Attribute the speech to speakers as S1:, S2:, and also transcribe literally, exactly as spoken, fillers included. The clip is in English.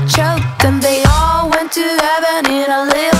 S1: choked, and they all went to heaven in a little